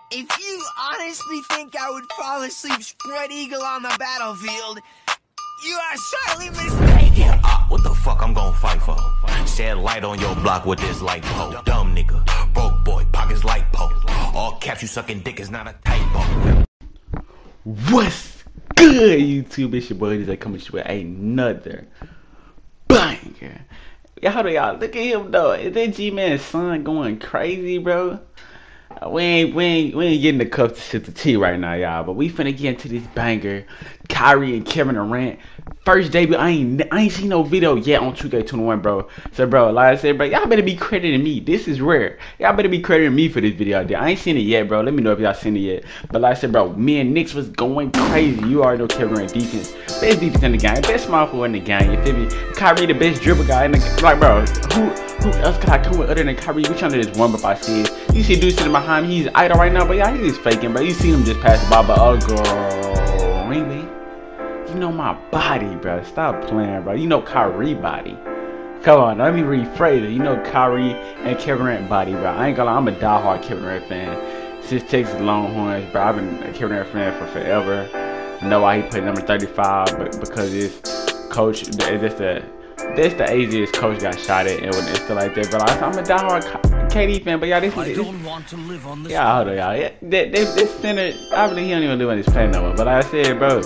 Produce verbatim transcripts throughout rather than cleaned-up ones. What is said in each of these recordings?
If you honestly think I would fall asleep spread eagle on the battlefield, you are sorely mistaken. Uh, what the fuck I'm gonna fight for? Shed light on your block with this light pole. Dumb nigga, broke boy, pockets light pole. All caps, you sucking dick is not a typo. What's good, YouTube? It's your boy, I coming with another banger. Y'all know y'all, look at him though. Is that G-Man's son going crazy, bro? We ain't, we ain't, we ain't getting the cup to the tea right now, y'all. But we finna get into this banger. Kyrie and Kevin Durant. First debut. I ain't, I ain't seen no video yet on two K twenty-one, bro. So, bro, like I said, bro, y'all better be crediting me. This is rare. Y'all better be crediting me for this video. I ain't seen it yet, bro. Let me know if y'all seen it yet. But like I said, bro, me and Knicks was going crazy. You already know Kevin Durant defense. Best defense in the game. Best small forward in the game. You feel me? Kyrie the best dribble guy in the game. Like, bro, who, who else could I come with other than Kyrie? We trying to just warm up our seeds. You see dude sitting behind me. He's idle right now, but yeah, he's just faking, bro. You see him just pass the ball, but oh, girl, really? You know my body, bro. Stop playing, bro. You know Kyrie body. Come on, let me rephrase it. You know Kyrie and Kevin Durant body, bro. I ain't gonna lie, I'm a diehard Kevin Durant fan. Since Texas Longhorns, bro. I've been a Kevin Durant fan for forever. I know why he played number thirty-five, but because his coach, that's the that's the easiest coach got shot at, and it's still like that. But I'm a diehard K D fan, but y'all, this is. I don't want to live on this. Yeah, hold on, y'all. Yeah, this, this center, obviously he don't even live on this planet no more. But like I said, bro.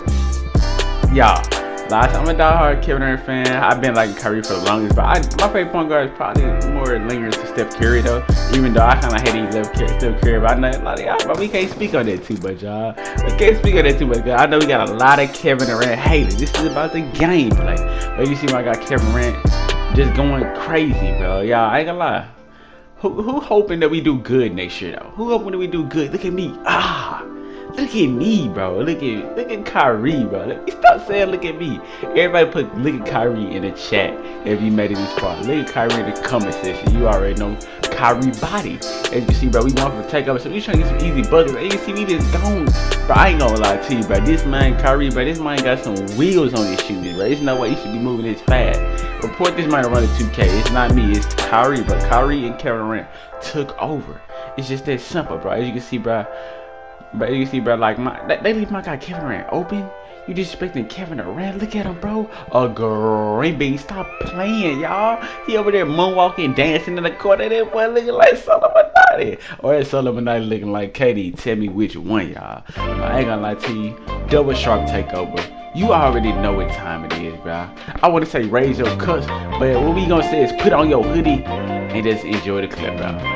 Y'all, last I'm a diehard Kevin Durant fan. I've been like Kyrie for the longest, but I, my favorite point guard is probably more lingers to Steph Curry though. Even though I kind of hate he left Steph Curry, but I know a lot of y'all, but we can't speak on that too much, y'all. We can't speak on that too much. I know we got a lot of Kevin Durant haters. This is about the gameplay. But you see, I got Kevin Durant just going crazy, bro. Y'all, I ain't gonna lie. Who, who hoping that we do good next year though? Who hoping that we do good? Look at me, ah. Look at me, bro. Look at look at Kyrie, bro. Look, stop saying look at me. Everybody put look at Kyrie in the chat if you made it this far. Look at Kyrie in the comment section. You already know Kyrie body. As you see, bro, we going for takeover. So we trying to get some easy buckets. As you see, we just gone. Bro, I ain't gonna lie to you, bro. This man Kyrie, bro, this man got some wheels on his shoes, bro. There's no way he should be moving this fast. Report this man running two K. It's not me, it's Kyrie, bro. Kyrie and Kevin Durant took over. It's just that simple, bro. As you can see, bro. But you see, bro, like my they leave my guy Kevin Durant open. You disrespecting Kevin Durant? Look at him, bro. A green bean. Stop playing, y'all. He over there moonwalking, dancing in the corner. That boy looking like Solomon. Or is Solomon looking like K D? Tell me which one, y'all. I ain't gonna lie to you. Double shark takeover. You already know what time it is, bro. I want to say raise your cups, but what we gonna say is put on your hoodie and just enjoy the clip, bro.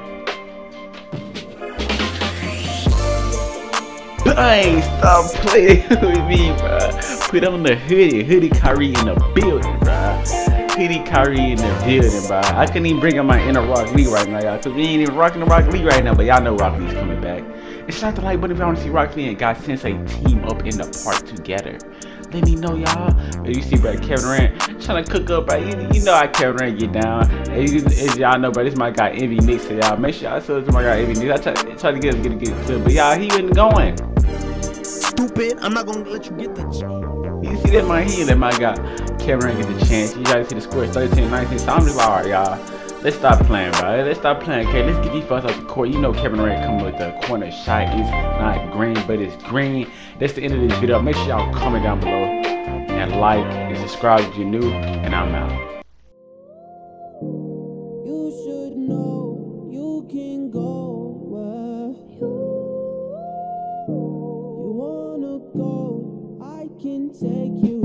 Bang! Stop playing with me, bro. Put on the hoodie. Hoodie Kyrie in the building, bro. Hoodie Kyrie in the building, bro. I couldn't even bring up my inner Rock League right now, y'all. Because we ain't even rocking the Rock League right now. But y'all know Rock League's coming back. It's not the like button if y'all want to see Rock League and God Sensei team up in the park together. Let me know, y'all. You see, bro, Kevin Durant trying to cook up, bro. You, you know how Kevin Durant get down. As y'all know, bro, this is my guy Envy Knicks. So y'all make sure y'all sub to my guy Envy Knicks. I try, try to get him get a good clip, but y'all, he wasn't going. Stupid, I'm not gonna let you get the chance. You see that man, he let my guy Kevin Durant get the chance. You guys see the score, thirteen nineteen. So I'm just like, alright, y'all. Let's stop playing, bro. Let's stop playing, okay? Let's get these fucks off the court. You know Kevin Durant coming with the corner shot. It's not green, but it's green. That's the end of this video. Make sure y'all comment down below and like and subscribe if you're new. And I'm out. You should know you can go where you wanna go. I can take you.